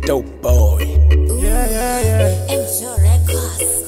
Dope boy. Yeah. Mjoe Records.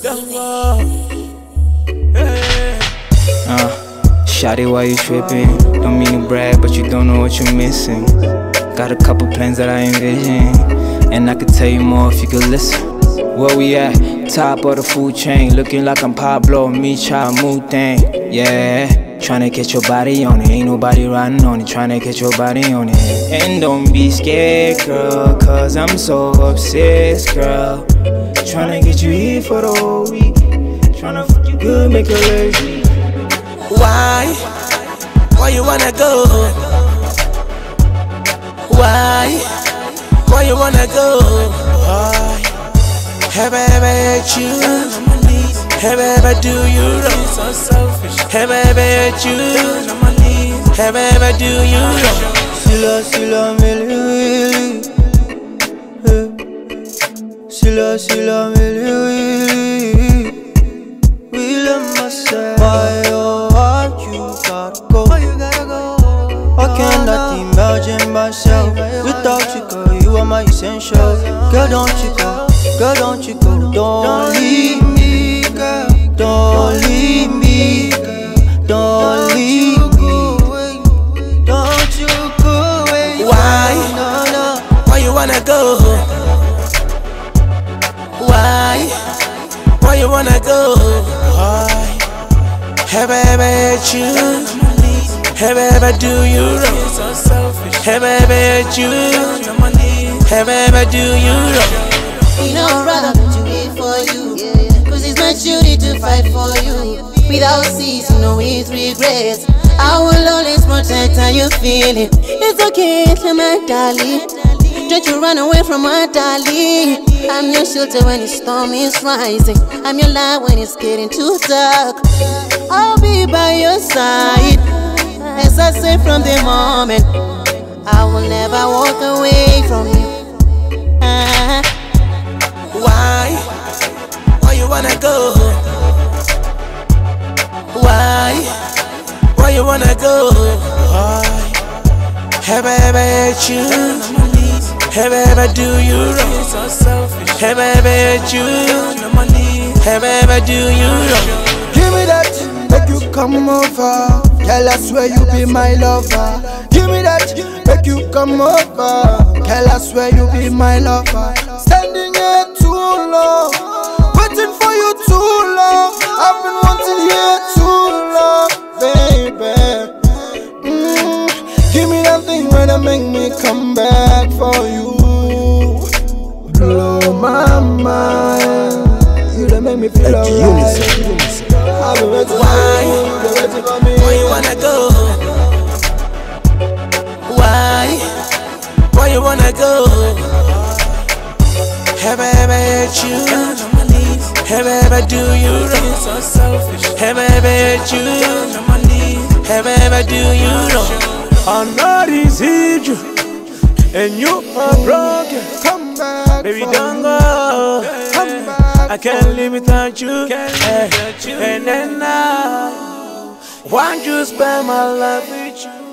Shawty, why you tripping? Don't mean to brag, but you don't know what you're missing. Got a couple plans that I envision, and I could tell you more if you could listen. Where we at? Top of the food chain, looking like I'm Pablo, me child mood thing. Yeah, tryna get your body on it, ain't nobody riding on it. Tryna get your body on it, and don't be scared, girl, cause I'm so obsessed, girl. Tryna get you here for the whole week, tryna fuck you good, make your legs weak. Why you wanna go? Why you wanna go? Why? Have I ever hurt you? Have I ever do you wrong? Have I ever hurt you? Have I ever do you wrong? Sila mili Sila mili Will myself. Why you gotta go? I cannot imagine myself without you, girl. You are my essential. Girl, don't you go. Girl, don't you go. Don't leave me, girl. Don't leave me, girl. Don't leave me. Don't you go away. Why you wanna go? Why you wanna go? Why? Have I ever hurt you? Have I ever do you wrong? Have I ever hurt you? Have I ever do you wrong? You know I'd rather do it for you, cause it's my duty to fight for you. Without ceasing, no with regrets, I will always protect how you feel it. It's okay, my darling. Don't you run away from my darling. I'm your shelter when the storm is rising. I'm your light when it's getting too dark. I'll be by your side, as I say from the moment. I will never walk away from you. Why you wanna go? Why you wanna go? Why? Have I ever hurt you? Have I ever do you wrong? Have I ever hurt you? Have I ever do you wrong? Give me that, make you come over. Girl, I swear you be my lover. Give me that, make you come over. Girl, I swear you be my lover. Standing here too long, waiting for you too long. I've been wanting here too long, baby. Give me that thing where they make me come back for you. Blow my mind. You done make me feel alright. I've been waiting for you. Why you wanna go? Why you wanna go? Have I ever hurt you? Have I ever do you wrong? Have I ever hurt you? Have I ever do you wrong? I'm not easy, and you are broken. Come back, baby, don't go. Come back, I can't live without you. And then now, why don't you spend my life with you?